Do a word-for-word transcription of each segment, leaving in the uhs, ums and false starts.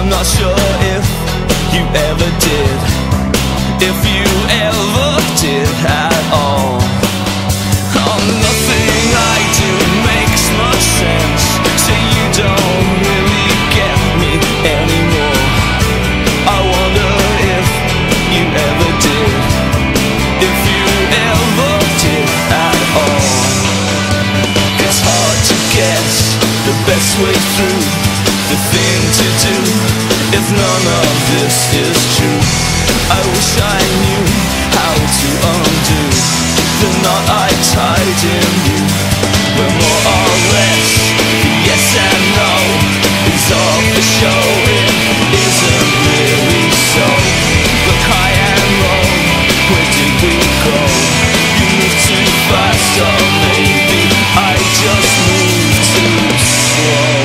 I'm not sure if you ever did, if you ever did at all. Oh, nothing I do makes much sense, so you don't really get me anymore. I wonder if you ever did, if you ever did at all. It's hard to guess the best way through, the thing to do if none of this is true. I wish I knew how to undo the knot I tied in you, where more or less the yes and no is all for show. It isn't really so. Look high and low, where did we go? You moved too fast, or maybe I just moved too slow.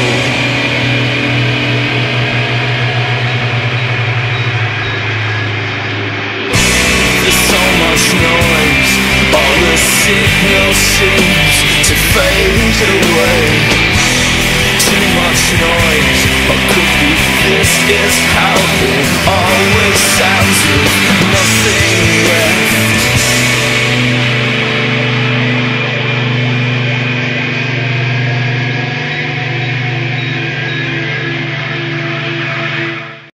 Noise, all the signal seems to fade away. Too much noise, or could be this is how it always sounds with